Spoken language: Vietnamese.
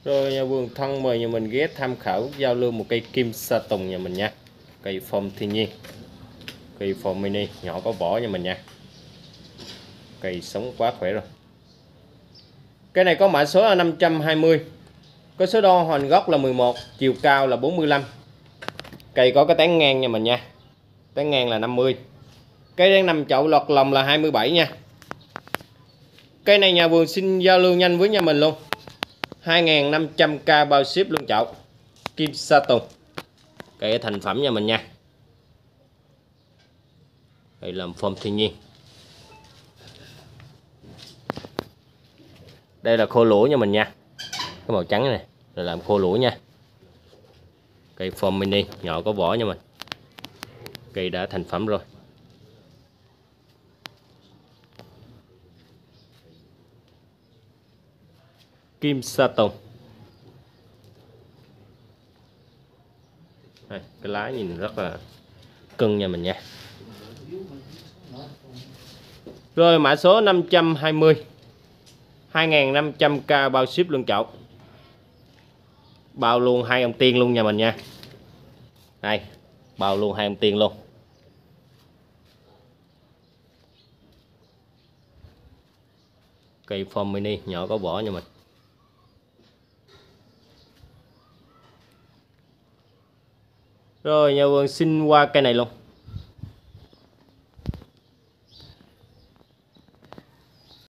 Rồi nhà vườn thân mời nhà mình ghé tham khảo giao lưu một cây kim sa tùng nhà mình nha. Cây form thiên nhiên, cây form mini nhỏ có vỏ nhà mình nha. Cây sống quá khỏe rồi. Cây này có mã số là 520, có số đo hoành gốc là 11, chiều cao là 45. Cây có cái tán ngang nhà mình nha, tán ngang là 50. Cây đang nằm chậu lọt lòng là 27 nha. Cây này nhà vườn xin giao lưu nhanh với nhà mình luôn, 2.500k bao ship luôn chậu. Kim sa tùng, cây thành phẩm nhà mình nha. Đây làm form thiên nhiên. Đây là khô lũa nhà mình nha, cái màu trắng này là làm khô lũa nha. Cây form mini nhỏ có vỏ nha mình, cây đã thành phẩm rồi. Kim sa tùng. Đây, cái lá nhìn rất là cưng nhà mình nha. Rồi mã số 520, 2.500k bao ship luôn chậu. Bao luôn 2 ông tiên luôn nhà mình nha. Đây, bao luôn 2 ông tiên luôn. Cây form mini nhỏ có vỏ nha mình. Rồi nhà vườn xin qua cây này luôn.